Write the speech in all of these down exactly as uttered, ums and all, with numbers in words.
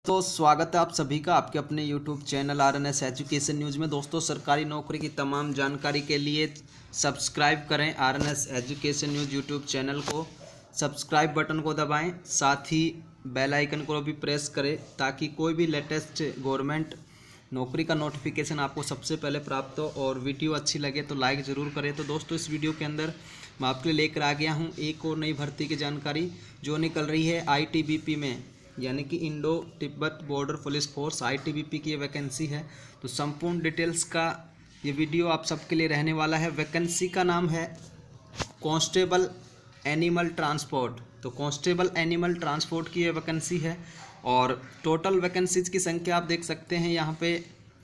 तो स्वागत है आप सभी का आपके अपने YouTube channel R N S education news में। दोस्तों, सरकारी नौकरी की तमाम जानकारी के लिए सब्सक्राइब करें R N S education news YouTube channel को। सब्सक्राइब बटन को दबाएं, साथ ही बेल आइकन को भी प्रेस करें ताकि कोई भी लेटेस्ट गवर्नमेंट नौकरी का नोटिफिकेशन आपको सबसे पहले प्राप्त हो। और वीडियो अच्छी लगे तो लाइक ज़रूर करें। तो दोस्तों, इस वीडियो के अंदर मैं आपके लिए लेकर आ गया हूँ एक और नई भर्ती की जानकारी जो निकल रही है आई टी बी पी में, यानी कि Indo Tibet border police force I T B P की ये वैकेंसी है। तो संपूर्ण डिटेल्स का ये वीडियो आप सबके लिए रहने वाला है। वैकेंसी का नाम है कांस्टेबल एनिमल ट्रांसपोर्ट। तो कांस्टेबल एनिमल ट्रांसपोर्ट की ये वैकेंसी है और टोटल वैकेंसीज की संख्या आप देख सकते हैं यहाँ पे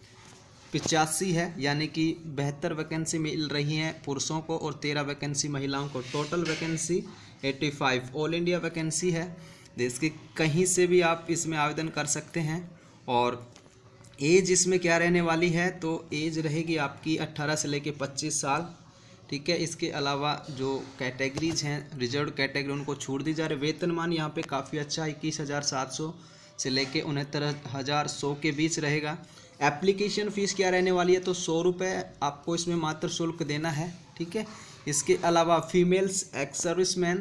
पिचासी है, यानी कि बेहतर वैकेंसी मिल रही हैं पुरुषों को और तेरह वैकेंसी महिलाओं को। टोटल वैकेंसी पचासी ऑल इंडिया वैकेंसी है। देश के कहीं से भी आप इसमें आवेदन कर सकते हैं। और एज इसमें क्या रहने वाली है, तो एज रहेगी आपकी अट्ठारह से लेके पच्चीस साल। ठीक है, इसके अलावा जो कैटेगरीज हैं रिजर्व कैटेगरी उनको छूट दी जा रही है। वेतनमान यहाँ पे काफ़ी अच्छा इक्कीस हज़ार सात सौ से लेके उनहत्तर हज़ार सौ के बीच रहेगा। एप्लीकेशन फ़ीस क्या रहने वाली है, तो सौ रुपये आपको इसमें मात्र शुल्क देना है। ठीक है, इसके अलावा फीमेल्स एक्स सर्विसमैन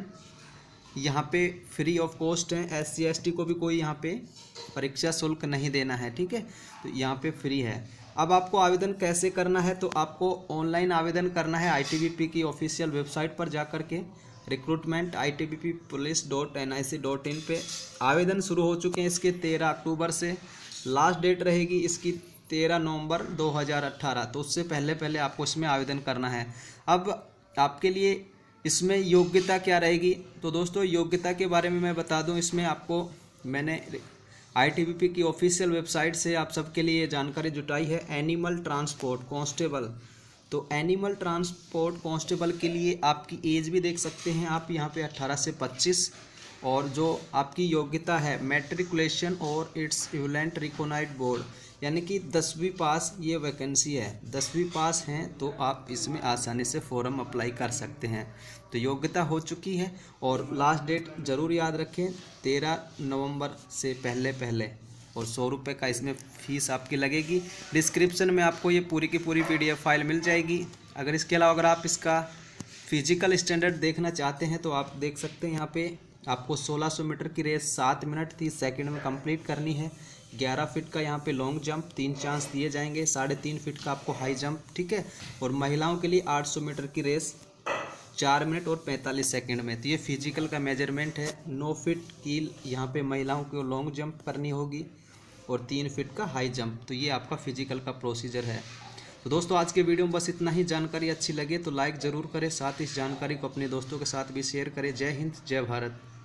यहाँ पे फ्री ऑफ कॉस्ट है। एस सी एस टी को भी कोई यहाँ पे परीक्षा शुल्क नहीं देना है। ठीक है, तो यहाँ पे फ्री है। अब आपको आवेदन कैसे करना है, तो आपको ऑनलाइन आवेदन करना है आई टी बी पी की ऑफिशियल वेबसाइट पर जा कर के recruitment I T B P police dot N I C dot in पे आवेदन शुरू हो चुके हैं इसके तेरह अक्टूबर से। लास्ट डेट रहेगी इसकी तेरह नवंबर दो हज़ार अट्ठारह। तो उससे पहले पहले आपको इसमें आवेदन करना है। अब आपके लिए इसमें योग्यता क्या रहेगी, तो दोस्तों योग्यता के बारे में मैं बता दूं। इसमें आपको मैंने आई टी बी पी की ऑफिशियल वेबसाइट से आप सबके लिए जानकारी जुटाई है। एनिमल ट्रांसपोर्ट कांस्टेबल, तो एनिमल ट्रांसपोर्ट कांस्टेबल के लिए आपकी एज भी देख सकते हैं आप यहाँ पे अट्ठारह से पच्चीस। और जो आपकी योग्यता है मैट्रिकुलेशन और इट्स इक्विवेलेंट रिकॉग्नाइज्ड बोर्ड, यानी कि दसवीं पास ये वैकेंसी है। दसवीं पास हैं तो आप इसमें आसानी से फॉर्म अप्लाई कर सकते हैं। तो योग्यता हो चुकी है और लास्ट डेट ज़रूर याद रखें तेरह नवंबर से पहले पहले। और सौ रुपये का इसमें फ़ीस आपकी लगेगी। डिस्क्रिप्शन में आपको ये पूरी की पूरी पी डी एफ फाइल मिल जाएगी। अगर इसके अलावा अगर आप इसका फिजिकल स्टैंडर्ड देखना चाहते हैं तो आप देख सकते हैं यहाँ पे आपको सोलह सौ मीटर की रेस सात मिनट तीस सेकंड में कंप्लीट करनी है। ग्यारह फीट का यहाँ पे लॉन्ग जंप तीन चांस दिए जाएंगे, साढ़े तीन फीट का आपको हाई जंप। ठीक है, और महिलाओं के लिए आठ सौ मीटर की रेस चार मिनट और पैंतालीस सेकंड में। तो ये फिजिकल का मेजरमेंट है। नौ फीट की यहाँ पे महिलाओं को लॉन्ग जंप करनी होगी और तीन फीट का हाई जंप। तो ये आपका फिजिकल का प्रोसीजर है। तो दोस्तों, आज के वीडियो में बस इतना ही। जानकारी अच्छी लगे तो लाइक ज़रूर करें, साथ ही इस जानकारी को अपने दोस्तों के साथ भी शेयर करें। जय हिंद, जय भारत।